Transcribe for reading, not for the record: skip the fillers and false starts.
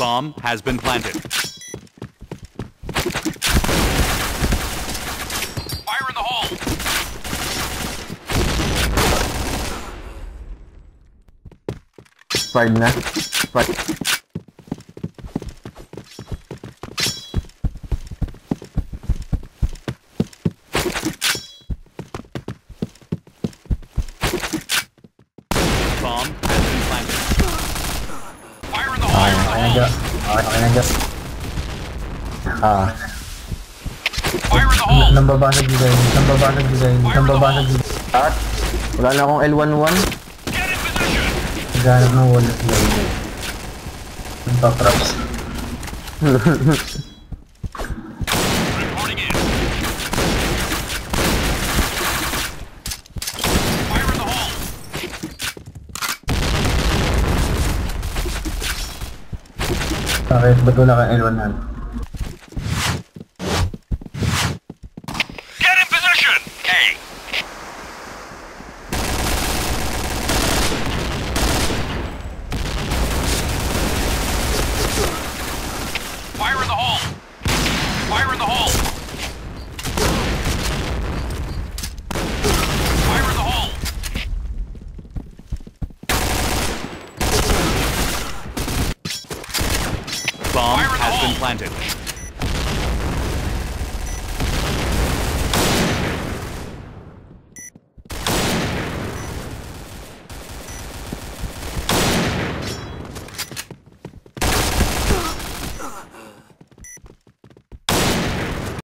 Bomb has been planted. Fire in the hole! Fired na. Fired. Bomb has been planted. Fire in the hole! Okay na dyan. Fire in the hole! Nambabasag design. At wala na akong L11. Get in position! Naghanap ng wallet lang. Nagpa-props. Reporting in. Fire in the hole! Bakit? Ba't wala kang L1 hand? Get in position! A. Fire in the hole! Fire in the hole! Fire in the hole! Bomb has been planted.